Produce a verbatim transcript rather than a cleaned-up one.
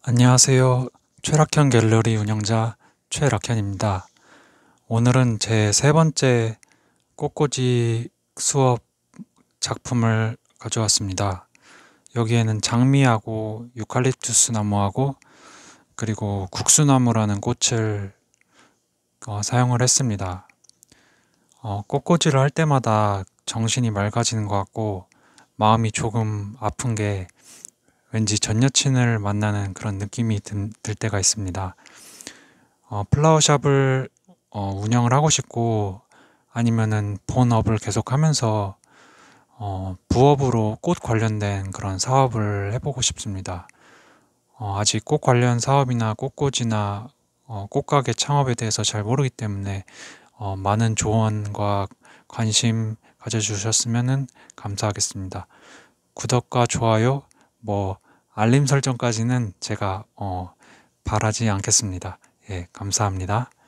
안녕하세요. 최락현 갤러리 운영자 최락현입니다. 오늘은 제 세 번째 꽃꽂이 수업 작품을 가져왔습니다. 여기에는 장미하고 유칼립투스 나무하고 그리고 국수나무라는 꽃을 어, 사용을 했습니다. 어, 꽃꽂이를 할 때마다 정신이 맑아지는 것 같고 마음이 조금 아픈 게 왠지 전 여친을 만나는 그런 느낌이 든, 들 때가 있습니다. 어, 플라워샵을 어, 운영을 하고 싶고 아니면은 본업을 계속 하면서 어, 부업으로 꽃 관련된 그런 사업을 해보고 싶습니다. 어, 아직 꽃 관련 사업이나 꽃꽂이나 어, 꽃가게 창업에 대해서 잘 모르기 때문에 어, 많은 조언과 관심 가져주셨으면 감사하겠습니다. 구독과 좋아요, 뭐 알림 설정까지는 제가 어, 바라지 않겠습니다. 예, 감사합니다.